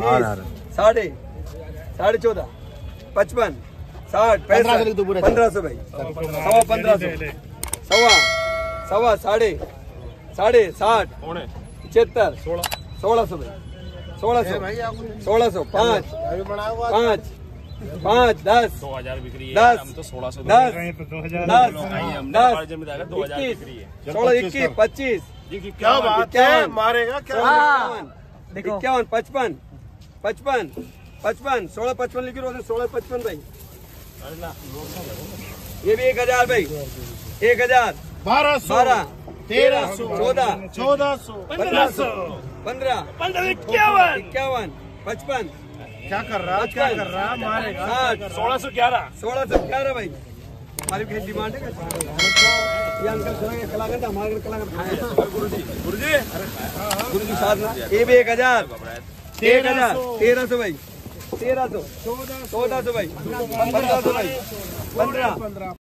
साढ़े 14, 55, 60, 1500 भाई, सवा 1500, सवा साढ़े 60, 75, 1600 भाई, 1600, 5, 10, 2000 बिक्री है, 10, हम तो 1600 10, 21, 25, क्या बात है, मारेगा क्या? 51, 55, 16, 55 लिखी रोज 16, 55 भाई, ये भी 1000 भाई, 1000, 12, 1300, 1400, 15, 51, 55, क्या कर रहा मारेगा? 60, 1611 भाई, हमारी भी डिमांड है। ये अंकल कलाकार हमारे कलाकार गुरु जी साथ ना, ये भी 1000, 1300 भाई, 1300, 1400 भाई, 1500 भाई, 15